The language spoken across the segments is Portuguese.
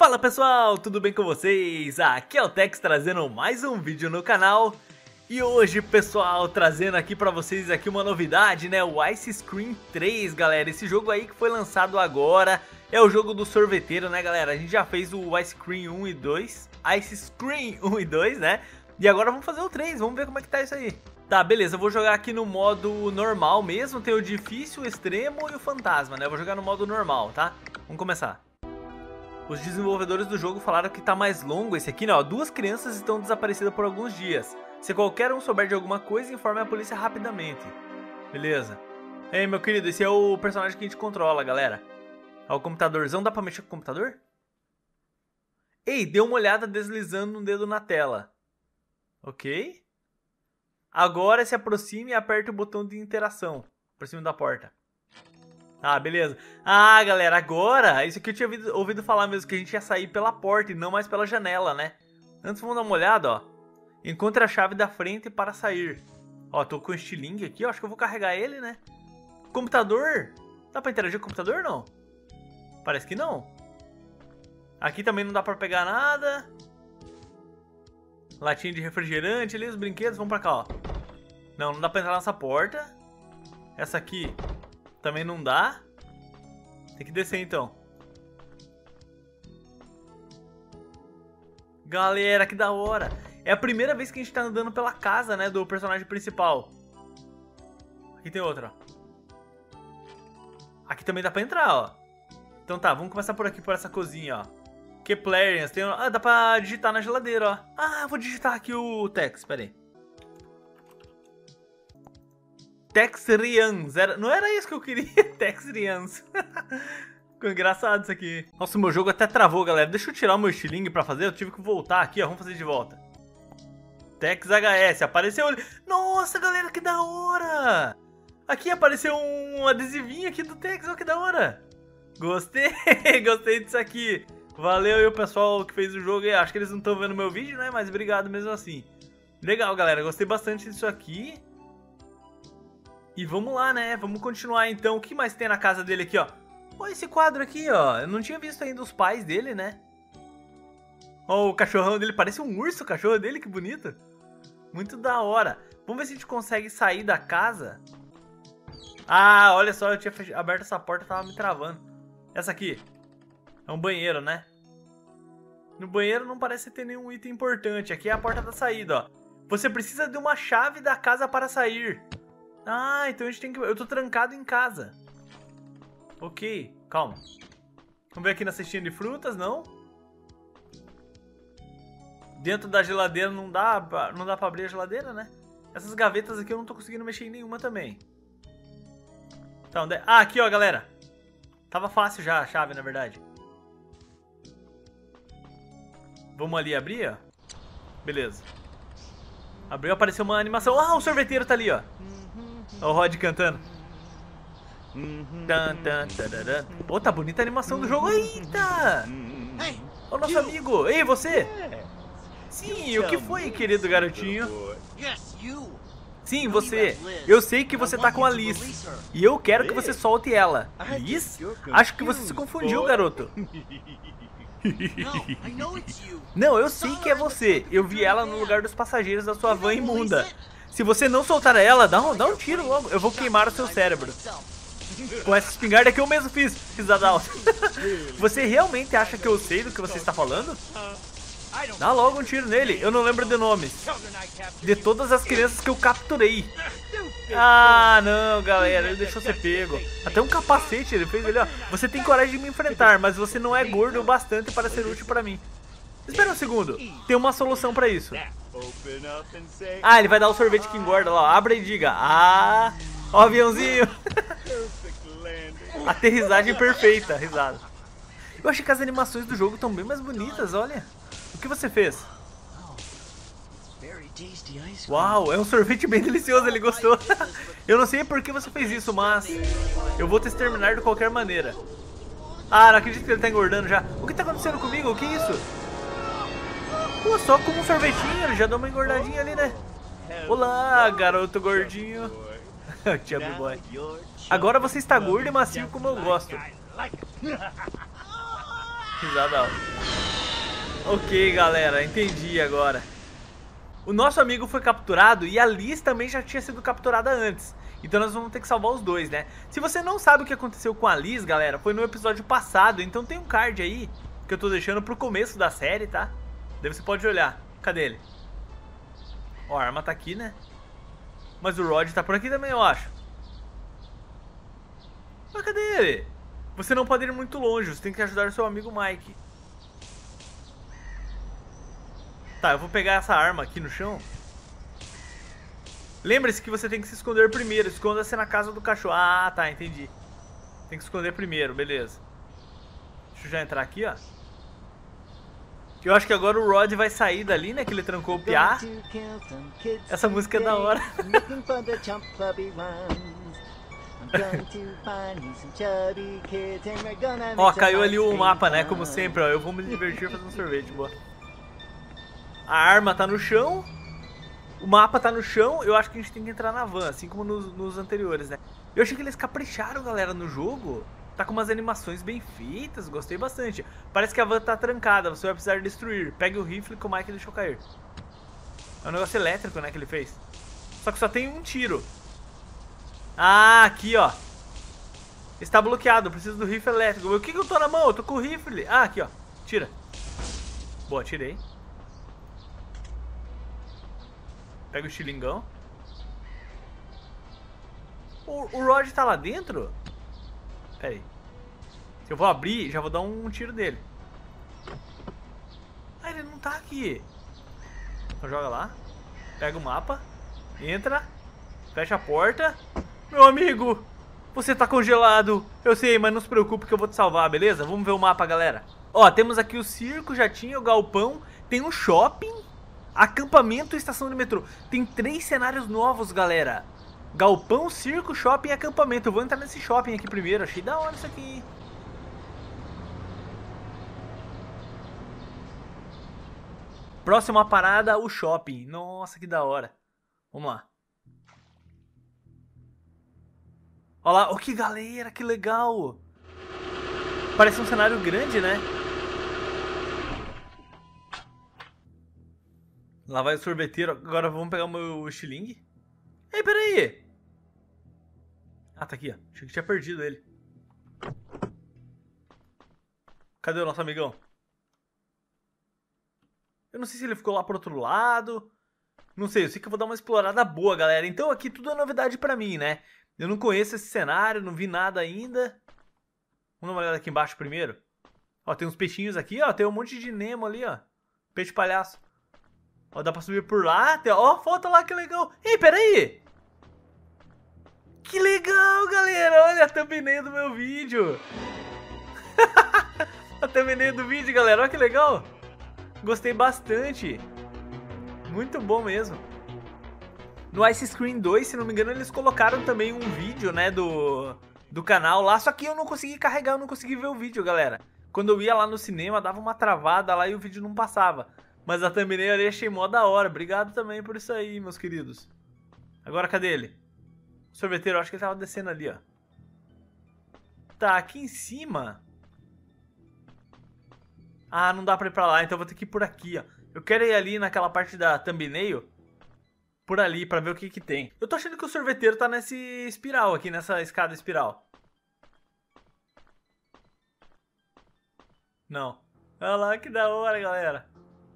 Fala pessoal, tudo bem com vocês? Aqui é o Tex trazendo mais um vídeo no canal. E hoje, pessoal, trazendo aqui pra vocês aqui uma novidade, né? O Ice Scream 3, galera. Esse jogo aí que foi lançado agora é o jogo do sorveteiro, né, galera? A gente já fez o Ice Scream 1 e 2, Ice Scream 1 e 2, né? E agora vamos fazer o 3, vamos ver como é que tá isso aí. Tá, beleza, eu vou jogar aqui no modo normal mesmo, tem o difícil, o extremo e o fantasma, né? Eu vou jogar no modo normal, tá? Vamos começar. Os desenvolvedores do jogo falaram que tá mais longo esse aqui, né? Ó, 2 crianças estão desaparecidas por alguns dias. Se qualquer um souber de alguma coisa, informe a polícia rapidamente. Beleza. Ei, meu querido, esse é o personagem que a gente controla, galera. Ó, o computadorzão, dá pra mexer com o computador? Ei, dê uma olhada deslizando um dedo na tela. Ok. Agora se aproxime e aperte o botão de interação. Por cima da porta. Ah, beleza. Ah, galera, agora, isso aqui eu tinha ouvido falar mesmo, que a gente ia sair pela porta e não mais pela janela, né? Antes vamos dar uma olhada, ó. Encontre a chave da frente para sair. Ó, tô com o estilingue aqui, ó, acho que eu vou carregar ele, né? Computador? Dá pra interagir com o computador, não? Parece que não. Aqui também não dá pra pegar nada. Latinha de refrigerante ali, os brinquedos, vamos pra cá, ó. Não dá pra entrar nessa porta. Essa aqui também não dá. Tem que descer então. Galera, que da hora. É a primeira vez que a gente tá andando pela casa, né, do personagem principal. Aqui tem outra, ó. Aqui também dá pra entrar, ó. Então tá, vamos começar por aqui, por essa cozinha, ó. Keplerians, tem... Ah, dá pra digitar na geladeira, ó. Ah, vou digitar aqui o Tex, pera aí. Texrians, não era isso que eu queria, Texrians. Ficou engraçado isso aqui. Nossa, meu jogo até travou, galera. Deixa eu tirar o meu estilingue pra fazer, eu tive que voltar aqui, ó. Vamos fazer de volta. TexHS, apareceu... Nossa, galera, que da hora! Aqui apareceu um adesivinho aqui do Tex, ó, que da hora. Gostei, gostei disso aqui. Valeu aí o pessoal que fez o jogo. Acho que eles não estão vendo meu vídeo, né? Mas obrigado mesmo assim. Legal, galera. Gostei bastante disso aqui. E vamos lá, né? Vamos continuar então. O que mais tem na casa dele aqui, ó? Olha esse quadro aqui, ó. Eu não tinha visto ainda os pais dele, né? Ó, o cachorrão dele. Parece um urso o cachorro dele. Que bonito. Muito da hora. Vamos ver se a gente consegue sair da casa. Ah, olha só. Eu tinha aberto essa porta e tava me travando. Essa aqui. É um banheiro, né? No banheiro não parece ter nenhum item importante. Aqui é a porta da saída, ó. Você precisa de uma chave da casa para sair. Ah, então a gente tem que... Eu tô trancado em casa. Ok, calma. Vamos ver aqui na cestinha de frutas, não? Dentro da geladeira não dá pra abrir a geladeira, né? Essas gavetas aqui eu não tô conseguindo mexer em nenhuma também. Tá, onde é? Ah, aqui, ó, galera. Tava fácil já a chave, na verdade. Vamos ali abrir, ó. Beleza. Abriu, apareceu uma animação. Ah, o sorveteiro tá ali, ó. Ó o Rod cantando. Pô, tá bonita a animação do jogo. Eita! Ó o nosso amigo. Ei, você? Sim, o que foi, querido garotinho? Sim, você. Eu sei que você tá com a Liz. E eu quero que você solte ela. Liz? Acho que você se confundiu, garoto. Não, eu sei que é você. Eu vi ela no lugar dos passageiros da sua van imunda. Se você não soltar ela, dá um tiro logo. Eu vou queimar o seu cérebro. Com essa espingarda que eu mesmo fiz. Risada alta. Você realmente acha que eu sei do que você está falando? Dá logo um tiro nele. Eu não lembro de nomes. De todas as crianças que eu capturei. Ah, não, galera. Ele deixou ser pego. Até um capacete ele fez ali, ó. Você tem coragem de me enfrentar, mas você não é gordo o bastante para ser útil para mim. Espera um segundo. Tem uma solução para isso. Ah, ele vai dar o sorvete que engorda lá. Ó. Abra e diga. Ah, ó o aviãozinho. Aterrissagem perfeita. Risada. Eu achei que as animações do jogo estão bem mais bonitas, olha. O que você fez? Uau, é um sorvete bem delicioso, ele gostou. Eu não sei por que você fez isso, mas eu vou te exterminar de qualquer maneira. Ah, não acredito que ele tá engordando já. O que tá acontecendo comigo? O que é isso? Pô, só com um sorvetinho, ele já deu uma engordadinha ali, né? Olá, garoto gordinho. Chubby boy. Agora você está gordo e macio como eu gosto. Risada alta. Ok, galera, entendi agora. O nosso amigo foi capturado e a Liz também já tinha sido capturada antes. Então nós vamos ter que salvar os dois, né? Se você não sabe o que aconteceu com a Liz, galera, foi no episódio passado. Então tem um card aí que eu tô deixando pro começo da série, tá? Daí você pode olhar. Cadê ele? Ó, a arma tá aqui, né? Mas o Rod tá por aqui também, eu acho. Mas cadê ele? Você não pode ir muito longe, você tem que ajudar o seu amigo Mike. Tá, eu vou pegar essa arma aqui no chão. Lembre-se que você tem que se esconder primeiro. Esconda-se na casa do cachorro. Ah, tá, entendi. Tem que esconder primeiro, beleza. Deixa eu já entrar aqui, ó. Eu acho que agora o Rod vai sair dali, né? Que ele trancou o piá. Essa música é da hora. Ó, caiu ali o mapa, né? Como sempre, ó. Eu vou me divertir fazendo sorvete, boa. A arma tá no chão. O mapa tá no chão. Eu acho que a gente tem que entrar na van, assim como nos anteriores, né? Eu achei que eles capricharam, galera, no jogo. Tá com umas animações bem feitas, gostei bastante. Parece que a van tá trancada, você vai precisar destruir. Pegue o rifle que o Mike deixou cair. É um negócio elétrico, né, que ele fez. Só que só tem um tiro. Ah, aqui, ó. Está bloqueado, preciso do rifle elétrico. O que eu tô na mão? Eu tô com o rifle. Ah, aqui, ó. Tira. Boa, tirei. Pega o estilingão. O Rod tá lá dentro? Pera aí. Se eu vou abrir, já vou dar um tiro dele. Ah, ele não tá aqui. Então joga lá. Pega o mapa. Entra. Fecha a porta. Meu amigo, você tá congelado. Eu sei, mas não se preocupe que eu vou te salvar, beleza? Vamos ver o mapa, galera. Ó, temos aqui o circo, já tinha o galpão. Tem um shopping. Acampamento e estação de metrô. Tem 3 cenários novos, galera. Galpão, circo, shopping e acampamento. Eu vou entrar nesse shopping aqui primeiro. Achei da hora isso aqui. Próxima parada, o shopping. Nossa, que da hora. Vamos lá. Olha lá. Oh, que galera, que legal. Parece um cenário grande, né? Lá vai o sorveteiro. Agora vamos pegar o meu estilingue. Ei, peraí. Ah, tá aqui, ó. Achei que tinha perdido ele. Cadê o nosso amigão? Eu não sei se ele ficou lá pro outro lado. Não sei, eu sei que eu vou dar uma explorada boa, galera. Então aqui tudo é novidade pra mim, né? Eu não conheço esse cenário, não vi nada ainda. Vamos dar uma olhada aqui embaixo primeiro. Ó, tem uns peixinhos aqui, ó. Tem um monte de Nemo ali, ó. Peixe palhaço. Ó, dá pra subir por lá. Ó, foto lá, que legal. Ei, peraí. Que legal, galera. Olha a thumbnail do meu vídeo. A thumbnail do vídeo, galera. Olha que legal. Gostei bastante. Muito bom mesmo. No Ice Screen 2, se não me engano, eles colocaram também um vídeo, né, do canal lá. Só que eu não consegui carregar, eu não consegui ver o vídeo, galera. Quando eu ia lá no cinema, dava uma travada lá e o vídeo não passava. Mas a thumbnail ali achei mó da hora. Obrigado também por isso aí, meus queridos. Agora, cadê ele? O sorveteiro, eu acho que ele tava descendo ali, ó. Tá, aqui em cima. Ah, não dá pra ir pra lá, então eu vou ter que ir por aqui, ó. Eu quero ir ali naquela parte da thumbnail. Por ali, pra ver o que que tem. Eu tô achando que o sorveteiro tá nesse espiral aqui, nessa escada espiral. Não. Olha lá, que da hora, galera.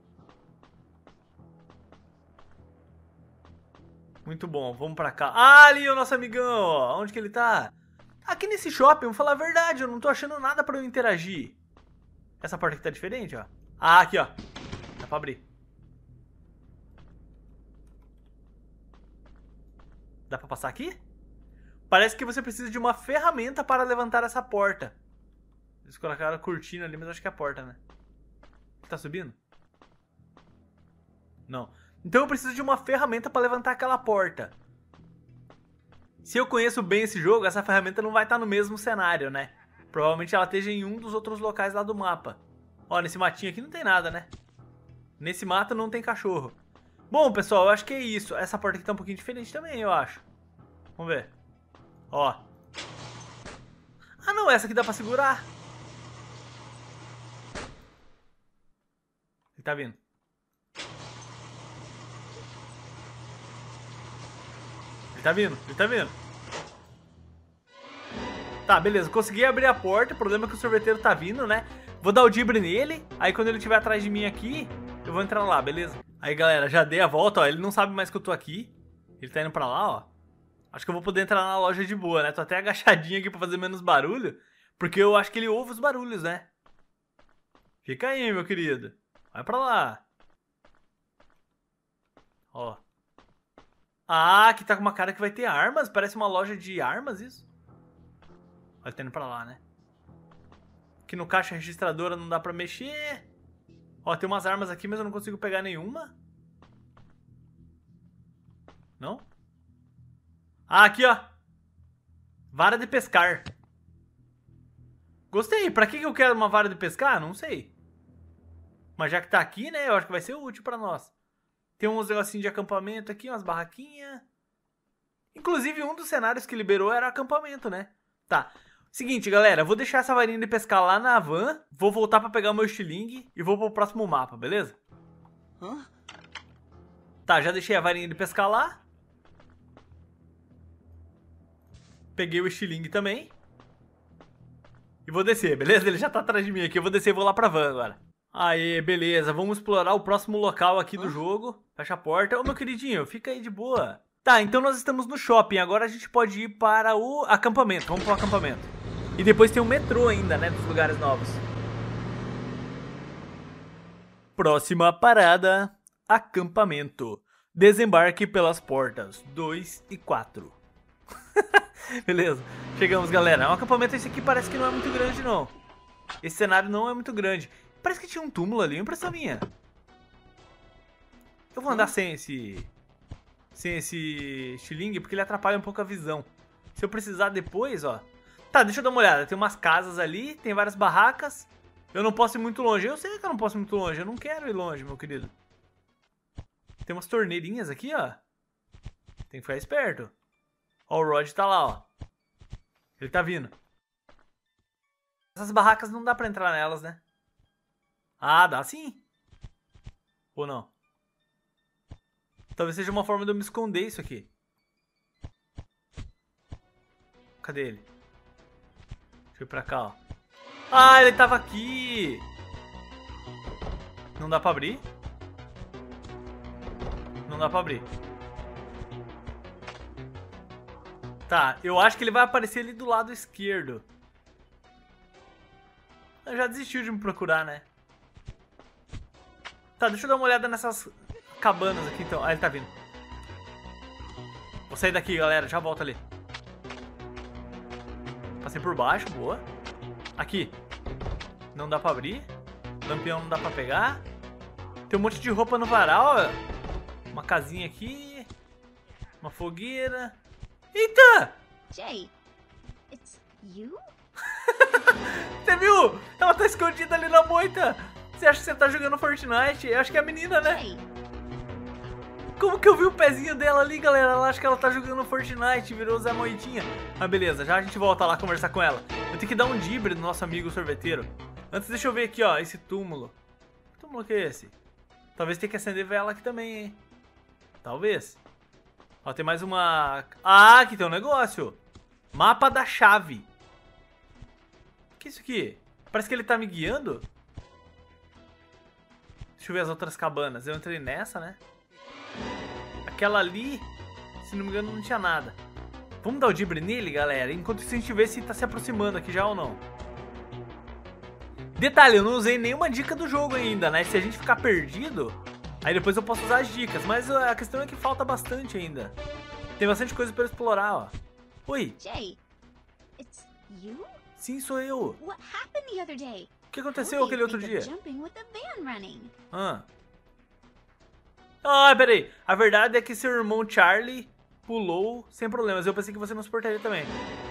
Muito bom, vamos pra cá. Ah, ali o nosso amigão, ó. Onde que ele tá? Aqui nesse shopping, vou falar a verdade, eu não tô achando nada pra eu interagir. Essa porta aqui tá diferente, ó. Ah, aqui, ó. Dá pra abrir. Dá pra passar aqui? Parece que você precisa de uma ferramenta para levantar essa porta. Eles colocaram a cortina ali, mas acho que é a porta, né? Tá subindo? Não. Então eu preciso de uma ferramenta para levantar aquela porta. Se eu conheço bem esse jogo, essa ferramenta não vai estar no mesmo cenário, né? Provavelmente ela esteja em um dos outros locais lá do mapa. Ó, nesse matinho aqui não tem nada, né? Nesse mato não tem cachorro. Bom, pessoal, eu acho que é isso. Essa porta aqui tá um pouquinho diferente também, eu acho. Vamos ver. Ó. Ah, não, essa aqui dá pra segurar. tá vindo. Ele tá vindo, ele tá vindo. Tá, beleza, consegui abrir a porta. O problema é que o sorveteiro tá vindo, né? Vou dar o dibre nele. Aí quando ele estiver atrás de mim aqui, eu vou entrar lá, beleza? Aí galera, já dei a volta, ó. Ele não sabe mais que eu tô aqui. Ele tá indo pra lá, ó. Acho que eu vou poder entrar na loja de boa, né? Tô até agachadinho aqui pra fazer menos barulho. Porque eu acho que ele ouve os barulhos, né? Fica aí, meu querido. Vai pra lá. Ó. Ah, aqui tá com uma cara que vai ter armas. Parece uma loja de armas, isso. Vai tá indo pra lá, né? Aqui no caixa registradora não dá pra mexer. Ó, tem umas armas aqui, mas eu não consigo pegar nenhuma. Não? Ah, aqui, ó. Vara de pescar. Gostei. Pra que eu quero uma vara de pescar? Não sei. Mas já que tá aqui, né? Eu acho que vai ser útil pra nós. Tem uns negocinhos de acampamento aqui, umas barraquinhas. Inclusive, um dos cenários que liberou era acampamento, né? Tá. Seguinte, galera. Vou deixar essa varinha de pescar lá na van. Vou voltar pra pegar o meu estilingue. E vou pro próximo mapa, beleza? Tá, já deixei a varinha de pescar lá. Peguei o estilingue também. E vou descer, beleza? Ele já tá atrás de mim aqui. Eu vou descer e vou lá pra van agora. Aê, beleza. Vamos explorar o próximo local aqui do jogo. Fecha a porta. Ô, meu queridinho, fica aí de boa. Tá, então nós estamos no shopping. Agora a gente pode ir para o acampamento. Vamos pro acampamento. E depois tem o metrô ainda, né? Dos lugares novos. Próxima parada. Acampamento. Desembarque pelas portas 2 e 4. Beleza, chegamos, galera. O acampamento esse aqui parece que não é muito grande, não. Esse cenário não é muito grande. Parece que tinha um túmulo ali, impressão minha. Eu vou andar sem esse estilingue, porque ele atrapalha um pouco a visão. Se eu precisar depois, ó. Tá, deixa eu dar uma olhada. Tem umas casas ali, tem várias barracas. Eu não posso ir muito longe. Eu sei que eu não posso ir muito longe. Eu não quero ir longe, meu querido. Tem umas torneirinhas aqui, ó. Tem que ficar esperto. Ó, o Rod tá lá, ó. Ele tá vindo. Essas barracas não dá pra entrar nelas, né? Ah, dá sim. Ou não? Talvez seja uma forma de eu me esconder isso aqui. Cadê ele? Deixa eu ir pra cá, ó. Ah, ele tava aqui. Não dá pra abrir? Não dá pra abrir. Tá, eu acho que ele vai aparecer ali do lado esquerdo. Eu já desistiu de me procurar, né? Tá, deixa eu dar uma olhada nessas cabanas aqui, então. Ah, ele tá vindo. Vou sair daqui, galera. Já volto ali. Passei por baixo, boa. Aqui. Não dá pra abrir. Lampião não dá pra pegar. Tem um monte de roupa no varal, ó. Uma casinha aqui. Uma fogueira. Eita! Jay, it's you? Você viu? Ela tá escondida ali na moita. Você acha que você tá jogando Fortnite? Eu acho que é a menina, né? Jay. Como que eu vi o pezinho dela ali, galera? Ela acha que ela tá jogando Fortnite, virou Zé Moitinha. Ah, beleza, já a gente volta lá conversar com ela. Eu tenho que dar um dibre no nosso amigo sorveteiro. Antes, deixa eu ver aqui, ó, esse túmulo. Que túmulo que é esse? Talvez tenha que acender vela aqui também, hein? Talvez. Ó, tem mais uma... Ah, aqui tem um negócio. Mapa da chave. O que é isso aqui? Parece que ele tá me guiando. Deixa eu ver as outras cabanas. Eu entrei nessa, né? Aquela ali, se não me engano, não tinha nada. Vamos dar o dibre nele, galera? Enquanto isso a gente vê se tá se aproximando aqui já ou não. Detalhe, eu não usei nenhuma dica do jogo ainda, né? Se a gente ficar perdido... Aí depois eu posso usar as dicas, mas a questão é que falta bastante ainda. Tem bastante coisa pra explorar, ó. Oi. Jay, it's you? Sim, sou eu. What happened the other day? O que aconteceu aquele outro dia? Jumping with the van running. Ah, peraí. A verdade é que seu irmão Charlie pulou sem problemas. Eu pensei que você não suportaria também.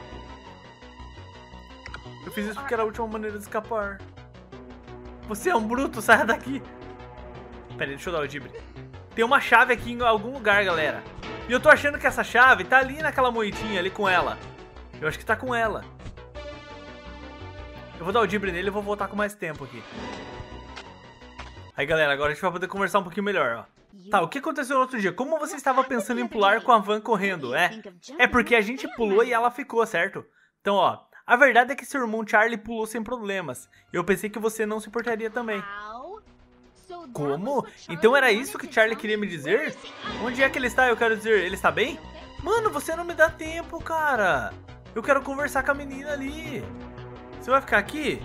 Eu fiz isso porque era a última maneira de escapar. Você é um bruto, saia daqui. Pera aí, deixa eu dar o dibre. Tem uma chave aqui em algum lugar, galera. E eu tô achando que essa chave tá ali naquela moitinha, ali com ela. Eu acho que tá com ela. Eu vou dar o dibre nele e vou voltar com mais tempo aqui. Aí, galera, agora a gente vai poder conversar um pouquinho melhor, ó. You Tá, o que aconteceu no outro dia? Como você estava pensando em pular com a van correndo? É porque a gente pulou e ela ficou, certo? Então, ó, a verdade é que seu irmão Charlie pulou sem problemas. Eu pensei que você não se importaria também. How? So that Como? was what Charlie Então era wanted isso que to Charlie tell queria me me? dizer? Where is he? Onde é que ele está? Eu quero dizer, ele está bem? Mano, você não me dá tempo, cara. Eu quero conversar com a menina ali. Você vai ficar aqui?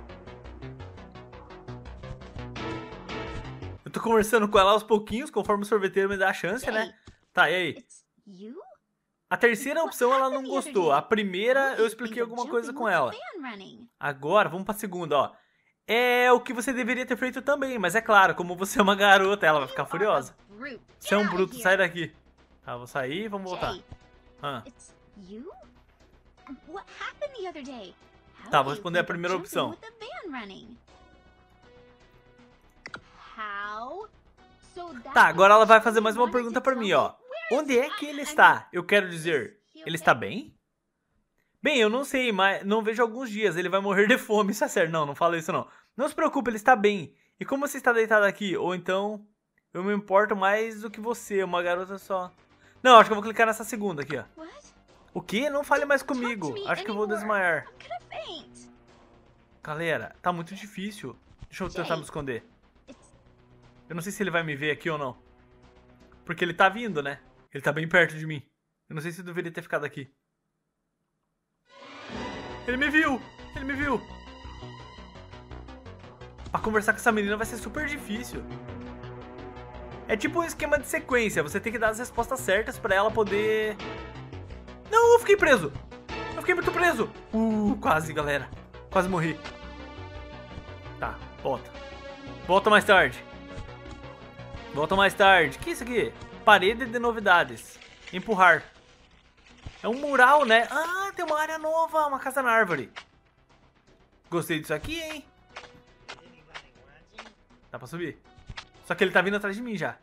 Eu tô conversando com ela aos pouquinhos, conforme o sorveteiro me dá a chance, né? Tá, e aí? It's you? A terceira opção ela não gostou. A primeira eu expliquei alguma coisa com ela. Agora, vamos pra segunda, ó. É o que você deveria ter feito também, mas é claro, como você é uma garota, ela vai ficar furiosa. Você é um bruto, sai daqui. Tá, vou sair e vamos voltar. Ah. It's you? What happened the other day? How Tá, do vou you responder a think of primeira jumping opção. with the van running? How? So that Tá, agora ela vai fazer Charlie mais uma wanted pergunta to pra tell mim, me, ó. where Onde is é he? que ele I está? mean, Eu quero dizer, is he ele está okay? bem? Bem, eu não sei, mas não vejo há alguns dias. Ele vai morrer de fome, isso é sério. Não, não fala isso não. Não se preocupe, ele está bem. E como você está deitado aqui? Ou então, eu me importo mais do que você, uma garota só. Não, acho que eu vou clicar nessa segunda aqui, ó. What? O quê? Não fale mais Talk to comigo. me Acho que eu vou anymore. desmaiar. I'm gonna faint. Galera, tá muito difícil. Deixa eu tentar Jay. me esconder. It's Eu não sei se ele vai me ver aqui ou não. Porque ele tá vindo, né? Ele tá bem perto de mim. Eu não sei se eu deveria ter ficado aqui. Ele me viu! Ele me viu! Pra conversar com essa menina vai ser super difícil. É tipo um esquema de sequência. Você tem que dar as respostas certas pra ela poder... Não, eu fiquei preso! Eu fiquei muito preso! Quase, galera. Quase morri. Tá, volta. Volta mais tarde. Volta mais tarde. Que é isso aqui? Parede de novidades. Empurrar. É um mural, né? Ah, tem uma área nova. Uma casa na árvore. Gostei disso aqui, hein? Dá pra subir. Só que ele tá vindo atrás de mim já.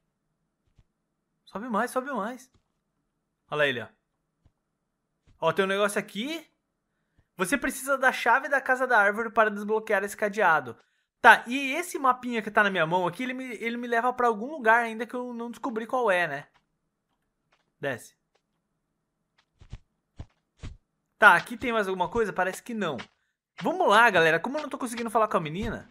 Sobe mais, sobe mais. Olha lá ele, ó. Ó, tem um negócio aqui. Você precisa da chave da casa da árvore para desbloquear esse cadeado. Tá, e esse mapinha que tá na minha mão aqui, ele me leva pra algum lugar ainda que eu não descobri qual é, né? Desce. Tá, aqui tem mais alguma coisa? Parece que não. Vamos lá, galera. Como eu não tô conseguindo falar com a menina,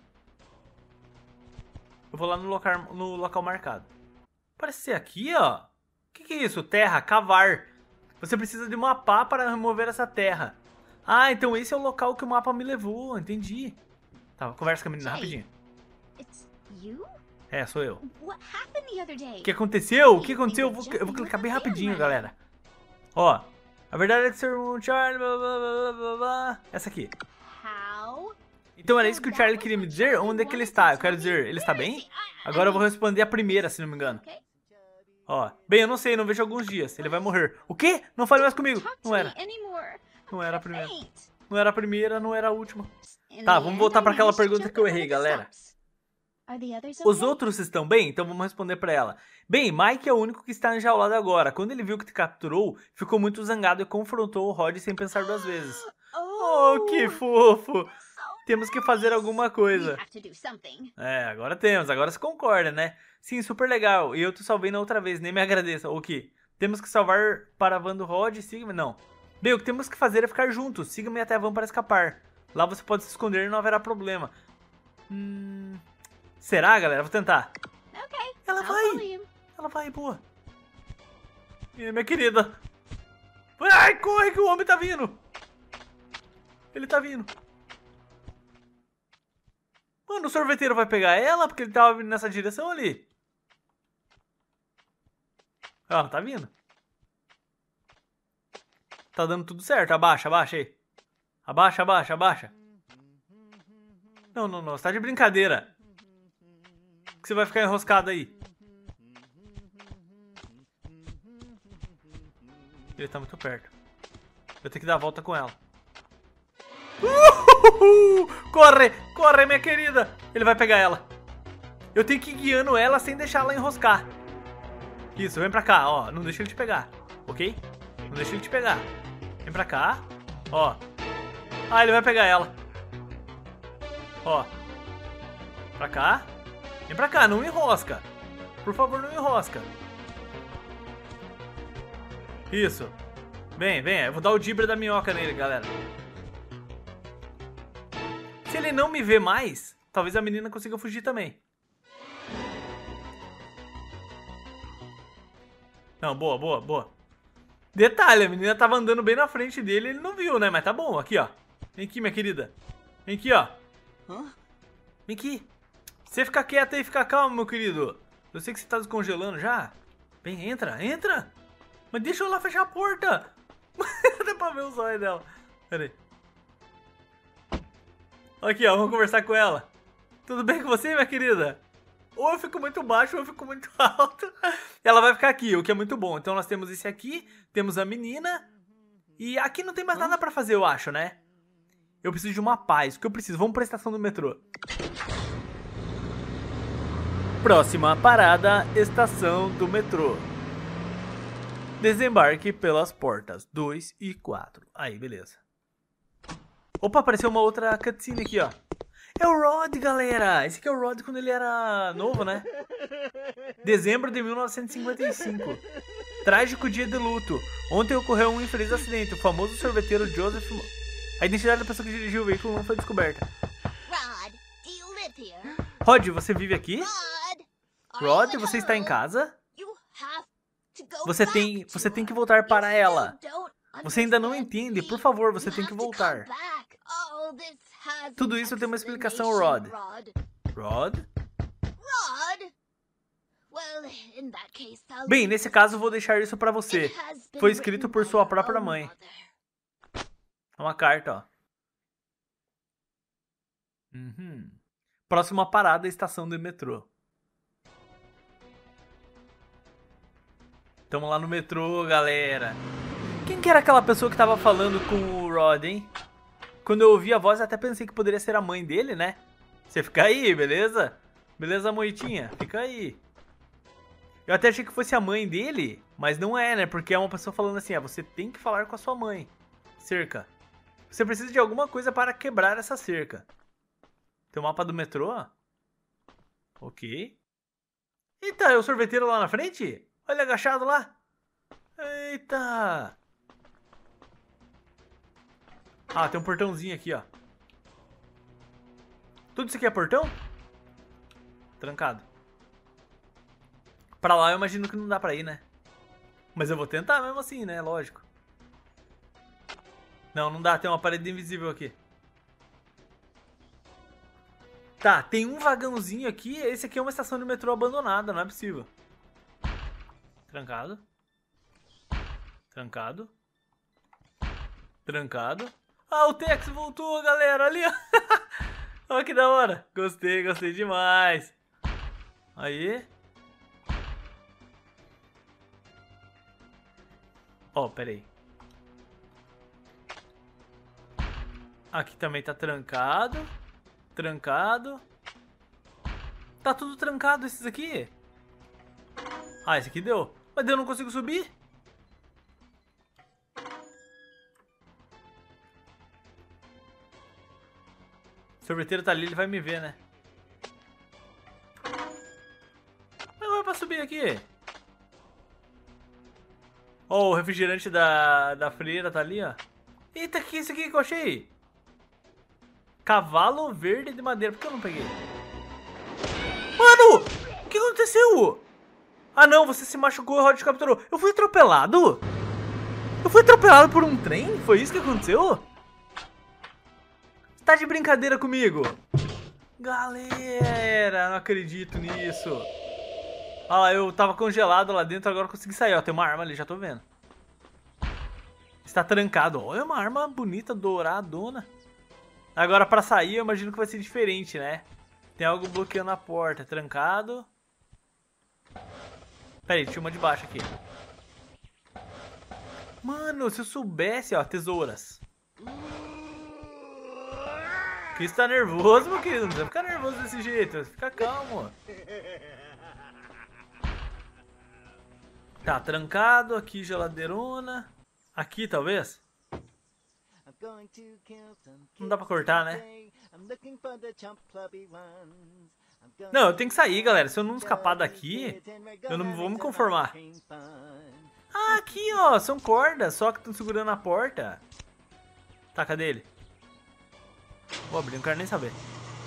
eu vou lá no local marcado. Parece ser aqui, ó. O que é isso? Terra, cavar. Você precisa de uma pá para remover essa terra. Ah, então esse é o local que o mapa me levou. Entendi. Tá, conversa com a menina Jay. rapidinho. It's you? É, sou eu. What happened the other day? O que aconteceu? O que aconteceu? Eu vou clicar bem rapidinho, galera. Ó, a verdade é que seu irmão Charlie... Blá, blá, blá, blá, blá. Essa aqui. How? Então era isso que o Charlie queria me dizer? Onde é que ele está? Eu quero dizer, ele está bem? Agora eu vou responder a primeira, se não me engano. Okay. Ó, bem, eu não sei, não vejo há alguns dias. Ele vai morrer. O quê? Não fale mais comigo. Talk to Não era. me anymore. Não era a primeira. Faint. Não era a primeira, não era a última. In Tá, the vamos end, voltar I pra aquela managed to pergunta jump que eu over errei, the galera. steps. Are the others Os okay? outros estão bem? Então vamos responder pra ela. Bem, Mike é o único que está enjaulado agora. Quando ele viu que te capturou, ficou muito zangado e confrontou o Rod sem pensar duas vezes. Oh, que fofo! Temos que fazer alguma We coisa. have to do something. É, agora temos. Agora se concorda, né? Sim, super legal. E eu te salvei na outra vez, nem me agradeça. O que? Temos que salvar para a van do Rod? Siga-me. Não. Bem, o que temos que fazer é ficar juntos. Siga-me até a van para escapar. Lá você pode se esconder e não haverá problema. Será, galera? Vou tentar. Okay. Ela I'll follow vai. you. Ela vai, boa. E minha querida. Ai, corre que o homem tá vindo. Ele tá vindo. Mano, o sorveteiro vai pegar ela porque ele tava vindo nessa direção ali. Ela tá vindo. Tá dando tudo certo. Abaixa, abaixa aí. Abaixa, abaixa, abaixa. Não, não, não. Você tá de brincadeira. Que você vai ficar enroscado aí. Ele tá muito perto. Eu tenho que dar a volta com ela. Corre! Corre, minha querida! Ele vai pegar ela. Eu tenho que ir guiando ela sem deixar ela enroscar. Isso, vem pra cá, ó. Não deixa ele te pegar, ok? Não deixa ele te pegar. Vem pra cá, ó. Ah, ele vai pegar ela. Ó. Pra cá. Vem pra cá, não enrosca. Por favor, não enrosca. Isso. Vem, vem. Eu vou dar o dibre da minhoca nele, galera. Se ele não me vê mais, talvez a menina consiga fugir também. Não, boa, boa, boa. Detalhe, a menina tava andando bem na frente dele e ele não viu, né? Mas tá bom, aqui, ó. Vem aqui, minha querida. Vem aqui, ó. Vem aqui. Você fica quieto aí, fica calmo, meu querido. Eu sei que você tá descongelando já. Vem, entra, entra. Mas deixa eu lá fechar a porta. Dá pra ver os olhos dela. Pera aí. Aqui, ó, vamos conversar com ela. Tudo bem com você, minha querida? Ou eu fico muito baixo ou eu fico muito alto. Ela vai ficar aqui, o que é muito bom. Então nós temos esse aqui, temos a menina. E aqui não tem mais nada pra fazer, eu acho, né? Eu preciso de uma paz. O que eu preciso? Vamos pra estação do metrô. Próxima parada, estação do metrô. Desembarque pelas portas 2 e 4. Aí, beleza. Opa, apareceu uma outra cutscene aqui, ó. É o Rod, galera. Esse aqui é o Rod quando ele era novo, né? Dezembro de 1955. Trágico dia de luto. Ontem ocorreu um infeliz acidente. O famoso sorveteiro Joseph... A identidade da pessoa que dirigiu o veículo não foi descoberta. Rod, do you live here? Rod, você vive aqui? Rod, Rod, você está em casa? You have to go Você back tem to que her. voltar para You ela. still don't Você ainda não understand entende. me. Por favor, você You tem que have to voltar. come back. Oh, this has Tudo an isso tem uma explicação, explanation, Rod. Rod? Rod? Well, in that case, I'll Bem, leave nesse it. caso, vou deixar isso pra você. It has been Foi escrito written por by sua your própria own mãe. mother. É uma carta, ó. Próxima parada, estação do metrô. Tamo lá no metrô, galera. Quem que era aquela pessoa que tava falando com o Rod, hein? Quando eu ouvi a voz, até pensei que poderia ser a mãe dele, né? Você fica aí, beleza? Beleza, moitinha? Fica aí. Eu até achei que fosse a mãe dele, mas não é, né? Porque é uma pessoa falando assim, você tem que falar com a sua mãe. Cerca. Você precisa de alguma coisa para quebrar essa cerca. Tem o mapa do metrô? Ok. Eita, é o sorveteiro lá na frente? Olha ele agachado lá. Eita. Ah, tem um portãozinho aqui, ó. Tudo isso aqui é portão? Trancado. Pra lá eu imagino que não dá pra ir, né? Mas eu vou tentar mesmo assim, né? Lógico. Não, não dá. Tem uma parede invisível aqui. Tá, tem um vagãozinho aqui. Esse aqui é uma estação de metrô abandonada, não é possível. Trancado. Trancado. Trancado. Ah, o Tex voltou, galera. Ali, ó. Olha que da hora. Gostei, gostei demais. Aí. Ó, pera aí. Aqui também tá trancado. Trancado. Tá tudo trancado esses aqui. Ah, esse aqui deu. Mas eu não consigo subir? O sorveteiro tá ali, ele vai me ver, né? Mas vai pra subir aqui. Ó, o refrigerante da freira tá ali, ó. Eita, que é isso aqui que eu achei? Cavalo verde de madeira. Por que eu não peguei? Mano! O que aconteceu? Ah não, você se machucou e o Rod capturou. Eu fui atropelado? Eu fui atropelado por um trem? Foi isso que aconteceu? Tá de brincadeira comigo? Galera, não acredito nisso. Ah lá, eu tava congelado lá dentro, agora eu consegui sair. Ó, tem uma arma ali, já tô vendo. Está trancado. Olha, uma arma bonita, douradona. Agora pra sair eu imagino que vai ser diferente, né? Tem algo bloqueando a porta. Trancado. Pera aí, tinha uma de baixo aqui. Mano, se eu soubesse, ó, tesouras. Cris tá nervoso, meu querido. Não precisa ficar nervoso desse jeito. Fica calmo. Tá, trancado. Aqui, geladeirona. Aqui, talvez? Não dá pra cortar, né? Não, eu tenho que sair, galera. Se eu não escapar daqui, eu não vou me conformar. Ah, aqui, ó. São cordas, só que estão segurando a porta. Tá, cadê ele? Vou abrir, não quero nem saber.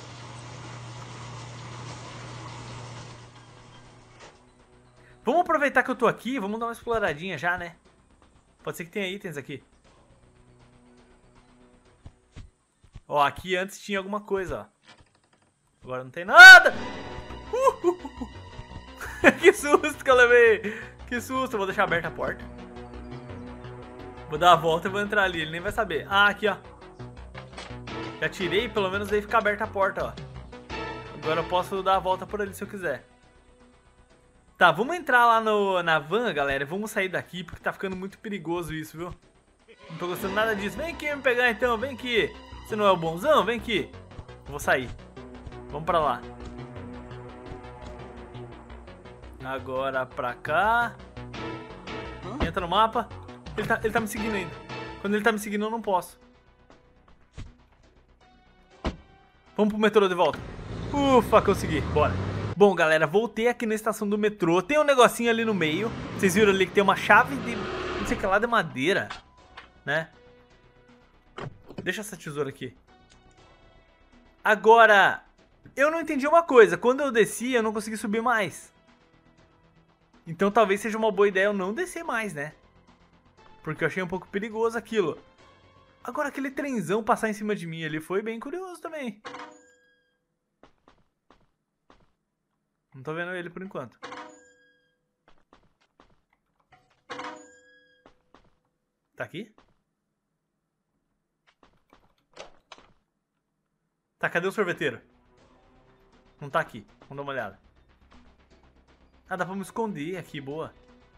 Vamos aproveitar que eu tô aqui, vamos dar uma exploradinha já, né? Pode ser que tenha itens aqui. Ó, aqui antes tinha alguma coisa, ó. Agora não tem nada! Que susto que eu levei! Que susto! Eu vou deixar aberta a porta. Vou dar a volta e vou entrar ali, ele nem vai saber. Ah, aqui, ó. Já tirei, pelo menos aí fica aberta a porta, ó. Agora eu posso dar a volta por ali se eu quiser. Tá, vamos entrar lá na van, galera. Vamos sair daqui, porque tá ficando muito perigoso isso, viu? Não tô gostando nada disso. Vem aqui me pegar então, vem aqui. Você não é o bonzão? Vem aqui. Eu vou sair. Vamos pra lá. Agora pra cá. Entra no mapa. Ele tá me seguindo ainda. Quando ele tá me seguindo eu não posso. Vamos pro metrô de volta. Ufa, consegui. Bora. Bom, galera, voltei aqui na estação do metrô. Tem um negocinho ali no meio. Vocês viram ali que tem uma chave de... não sei o que lá, de madeira. Né? Deixa essa tesoura aqui. Agora, eu não entendi uma coisa. Quando eu desci, eu não consegui subir mais. Então talvez seja uma boa ideia eu não descer mais, né? Porque eu achei um pouco perigoso aquilo. Agora, aquele trenzão passar em cima de mim ali foi bem curioso também. Não tô vendo ele por enquanto. Tá aqui? Tá, cadê o sorveteiro? Não tá aqui. Vamos dar uma olhada. Ah, dá pra me esconder aqui, boa.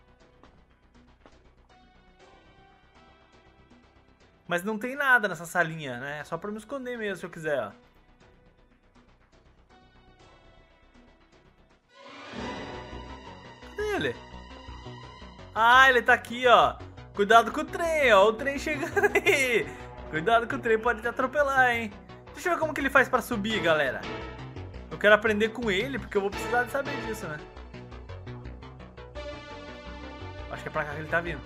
Mas não tem nada nessa salinha, né? É só pra me esconder mesmo, se eu quiser, ó. Cadê ele? Ah, ele tá aqui, ó. Cuidado com o trem, ó. O trem chegando aí. Cuidado com o trem, pode te atropelar, hein. Deixa eu ver como que ele faz pra subir, galera. Eu quero aprender com ele, porque eu vou precisar de saber disso, né? Acho que é pra cá que ele tá vindo.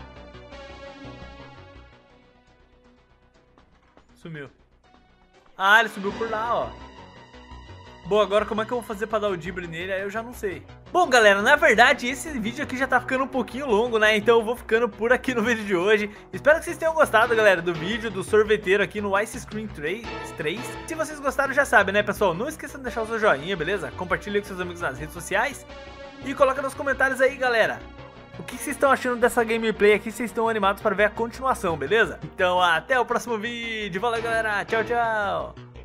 Sumiu. Ah, ele subiu por lá, ó. Bom, agora como é que eu vou fazer pra dar o drible nele? Aí eu já não sei. Bom, galera, na verdade, esse vídeo aqui já tá ficando um pouquinho longo, né? Então eu vou ficando por aqui no vídeo de hoje. Espero que vocês tenham gostado, galera, do vídeo do sorveteiro aqui no Ice Scream 3. Se vocês gostaram, já sabem, né, pessoal? Não esqueçam de deixar o seu joinha, beleza? Compartilha com seus amigos nas redes sociais. E coloca nos comentários aí, galera. O que vocês estão achando dessa gameplay aqui? Vocês estão animados para ver a continuação, beleza? Então até o próximo vídeo. Valeu, galera. Tchau, tchau.